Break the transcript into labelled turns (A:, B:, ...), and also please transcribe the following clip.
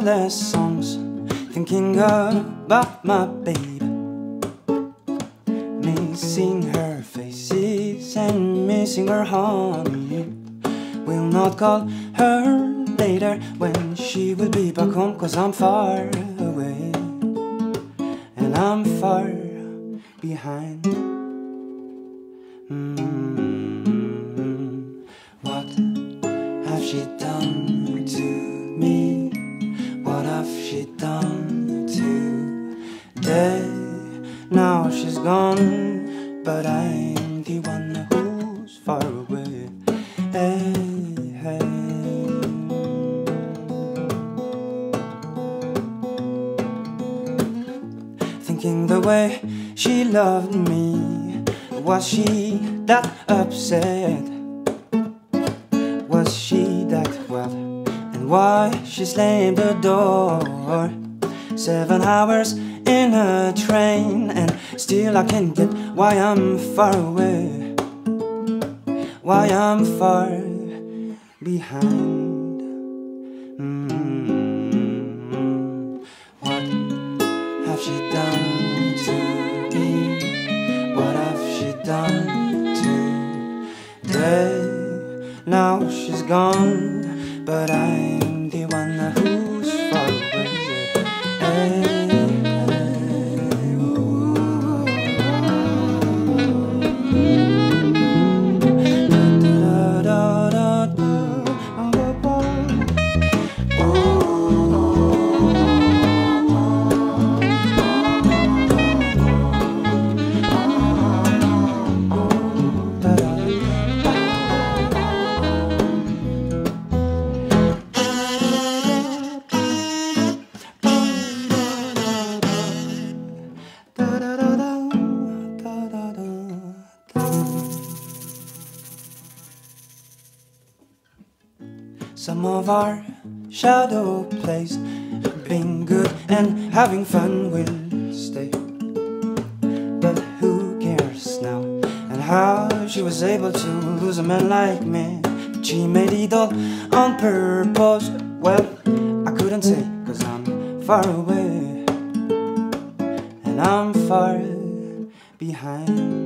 A: countless songs thinking about my babe, missing her faces and missing her honey. Will not call her later when she will be back home, 'cause I'm far away and I'm far behind. What have she done to me? What have she done today? Now she's gone, but I'm the one who's far away. Hey, hey. Thinking the way she loved me, was she that upset? Was she that wet? And why she slammed the door? 7 hours in a train, and still I can't get why I'm far away, why I'm far behind. What have she done to me? What have she done today? Now she's gone, but I'm the one who's far away. Hey. Some of our shadow plays, being good and having fun will stay. But who cares now? And how she was able to lose a man like me? She made it all on purpose. Well, I couldn't say, 'cause I'm far away and I'm far behind.